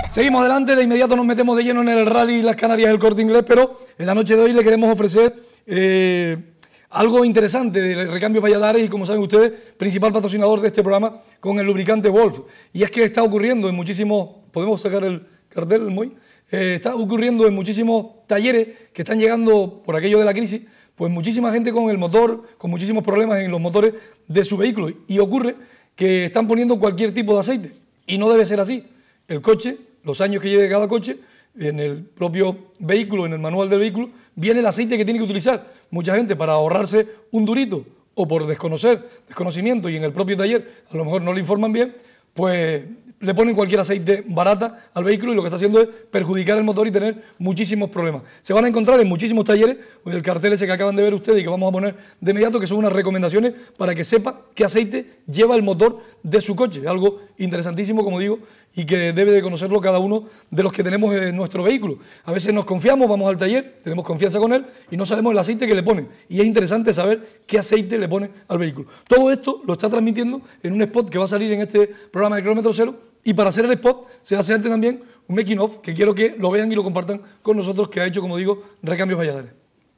Seguimos adelante, de inmediato nos metemos de lleno en el Rally Las Canarias del Corte Inglés, pero en la noche de hoy le queremos ofrecer algo interesante de Recambios Valladares y, como saben ustedes, principal patrocinador de este programa con el lubricante Wolf. Y es que está ocurriendo en muchísimos, podemos sacar el cartel, el Moy, está ocurriendo en muchísimos talleres que están llegando por aquello de la crisis, pues muchísima gente con el motor, con muchísimos problemas en los motores de su vehículo. Y ocurre que están poniendo cualquier tipo de aceite y no debe ser así. El coche, los años que lleve cada coche, en el propio vehículo, en el manual del vehículo, viene el aceite que tiene que utilizar. Mucha gente, para ahorrarse un durito o por desconocimiento, y en el propio taller a lo mejor no le informan bien, pues le ponen cualquier aceite barata al vehículo y lo que está haciendo es perjudicar el motor y tener muchísimos problemas. Se van a encontrar en muchísimos talleres, pues el cartel ese que acaban de ver ustedes y que vamos a poner de inmediato, que son unas recomendaciones para que sepa qué aceite lleva el motor de su coche. Algo interesantísimo, como digo, y que debe de conocerlo cada uno de los que tenemos en nuestro vehículo. A veces nos confiamos, vamos al taller, tenemos confianza con él y no sabemos el aceite que le ponen. Y es interesante saber qué aceite le ponen al vehículo. Todo esto lo está transmitiendo en un spot que va a salir en este programa de Kilómetro Cero. Y para hacer el spot se hace antes también un making of, que quiero que lo vean y lo compartan con nosotros, que ha hecho, como digo, Recambios Valladares.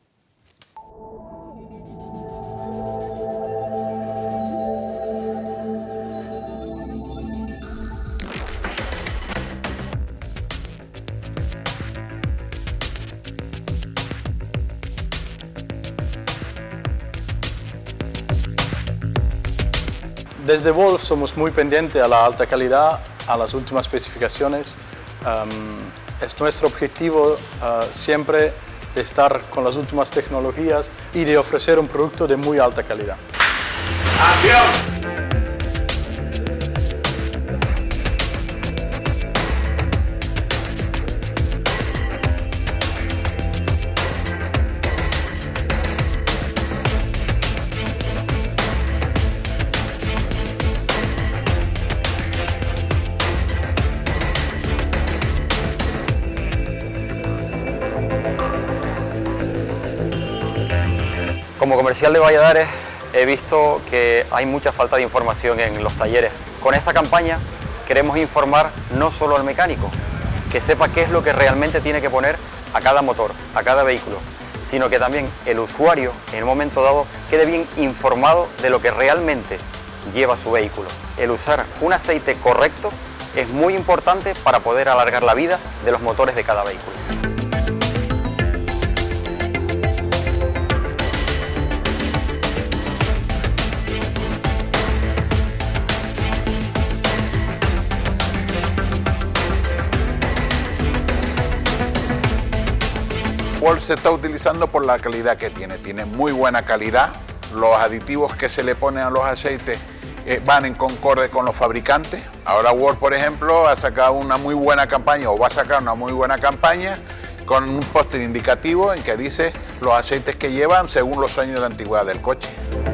Desde Wolf somos muy pendientes a la alta calidad, a las últimas especificaciones. Es nuestro objetivo siempre de estar con las últimas tecnologías y de ofrecer un producto de muy alta calidad. ¡Acción! Como comercial de Valladares he visto que hay mucha falta de información en los talleres. Con esta campaña queremos informar no solo al mecánico, que sepa qué es lo que realmente tiene que poner a cada motor, a cada vehículo, sino que también el usuario en un momento dado quede bien informado de lo que realmente lleva su vehículo. El usar un aceite correcto es muy importante para poder alargar la vida de los motores de cada vehículo. Wolf se está utilizando por la calidad que tiene muy buena calidad. Los aditivos que se le ponen a los aceites van en concorde con los fabricantes. Ahora Wolf, por ejemplo, ha sacado una muy buena campaña, o va a sacar una muy buena campaña, con un póster indicativo en que dice los aceites que llevan según los años de antigüedad del coche.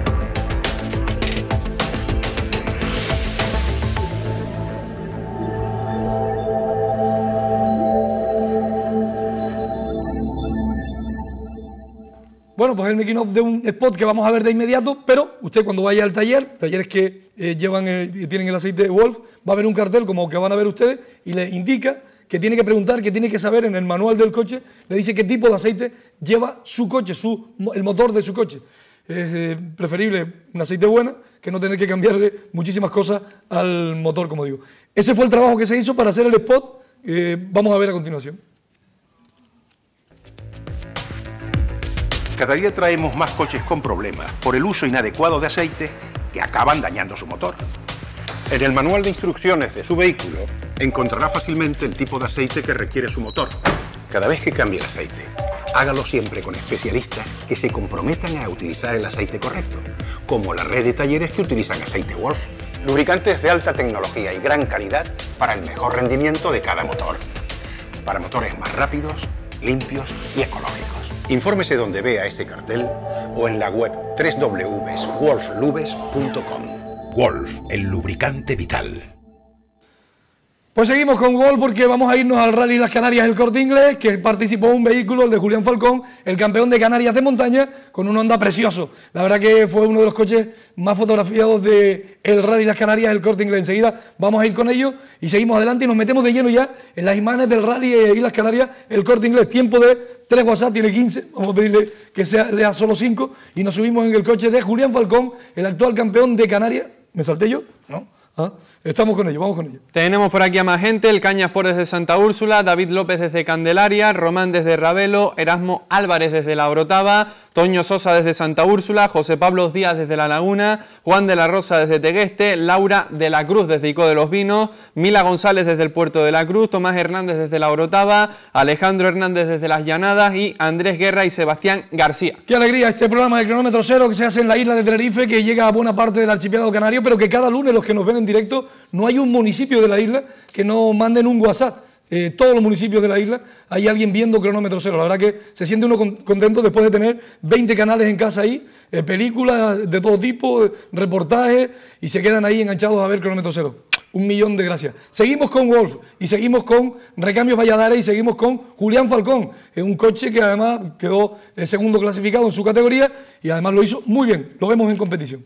Bueno, pues el making of de un spot que vamos a ver de inmediato, pero usted cuando vaya al taller, talleres que tienen el aceite Wolf, va a ver un cartel como que van a ver ustedes y le indica que tiene que preguntar, que tiene que saber en el manual del coche, le dice qué tipo de aceite lleva su coche, el motor de su coche. Es preferible un aceite bueno que no tener que cambiarle muchísimas cosas al motor, como digo. Ese fue el trabajo que se hizo para hacer el spot, vamos a ver a continuación. Cada día traemos más coches con problemas por el uso inadecuado de aceite que acaban dañando su motor. En el manual de instrucciones de su vehículo encontrará fácilmente el tipo de aceite que requiere su motor. Cada vez que cambie el aceite, hágalo siempre con especialistas que se comprometan a utilizar el aceite correcto, como la red de talleres que utilizan aceite Wolf. Lubricantes de alta tecnología y gran calidad para el mejor rendimiento de cada motor. Para motores más rápidos, limpios y ecológicos. Infórmese donde vea ese cartel o en la web www.wolflubes.com. Wolf, el lubricante vital. Pues seguimos con Wolf porque vamos a irnos al Rally Las Canarias El Corte Inglés, que participó un vehículo, el de Julián Falcón, el campeón de Canarias de montaña, con un Honda precioso. La verdad que fue uno de los coches más fotografiados de el Rally Las Canarias El Corte Inglés. Enseguida vamos a ir con ellos y seguimos adelante y nos metemos de lleno ya en las imágenes del Rally Las Canarias El Corte Inglés. Tiempo de 3 WhatsApp, tiene 15, vamos a pedirle que lea solo 5 y nos subimos en el coche de Julián Falcón, el actual campeón de Canarias. ¿Me salté yo? ¿No? ¿Ah? Estamos con ellos, vamos con ellos. Tenemos por aquí a más gente: el Cañaspor desde Santa Úrsula, David López desde Candelaria, Román desde Ravelo, Erasmo Álvarez desde La Orotava, Toño Sosa desde Santa Úrsula, José Pablo Díaz desde La Laguna, Juan de la Rosa desde Tegueste, Laura de la Cruz desde Icó de los Vinos, Mila González desde el Puerto de la Cruz, Tomás Hernández desde La Orotava, Alejandro Hernández desde Las Llanadas y Andrés Guerra y Sebastián García. Qué alegría este programa de Cronómetro Cero que se hace en la isla de Tenerife, que llega a buena parte del archipiélago canario, pero que cada lunes los que nos ven en directo, no hay un municipio de la isla que no manden un WhatsApp. Todos los municipios de la isla hay alguien viendo Cronómetro Cero. La verdad que se siente uno contento después de tener 20 canales en casa ahí, películas de todo tipo, reportajes, y se quedan ahí enganchados a ver Cronómetro Cero. 1.000.000 de gracias. Seguimos con Wolf y seguimos con Recambios Valladares y seguimos con Julián Falcón, un coche que además quedó segundo clasificado en su categoría y además lo hizo muy bien. Lo vemos en competición.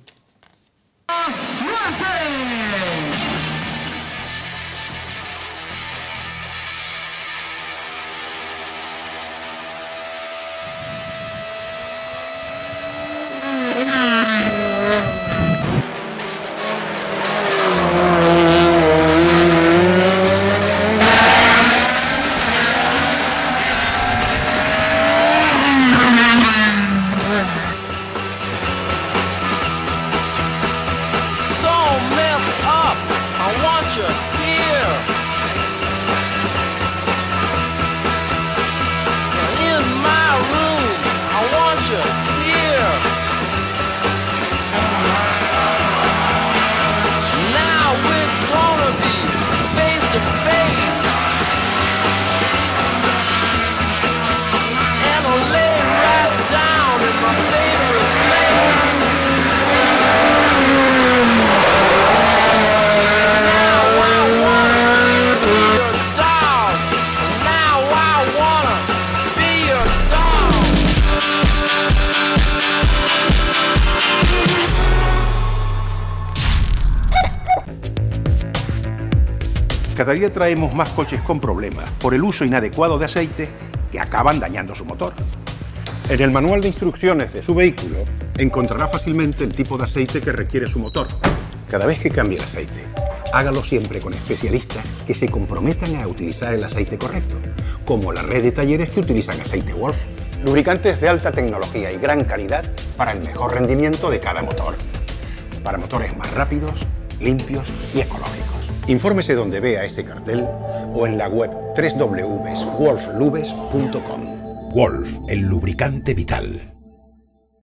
Cada día traemos más coches con problemas por el uso inadecuado de aceite que acaban dañando su motor. En el manual de instrucciones de su vehículo encontrará fácilmente el tipo de aceite que requiere su motor. Cada vez que cambie el aceite, hágalo siempre con especialistas que se comprometan a utilizar el aceite correcto, como la red de talleres que utilizan aceite Wolf. Lubricantes de alta tecnología y gran calidad para el mejor rendimiento de cada motor. Para motores más rápidos, limpios y ecológicos. Infórmese donde vea ese cartel o en la web www.wolflubes.com. Wolf, el lubricante vital.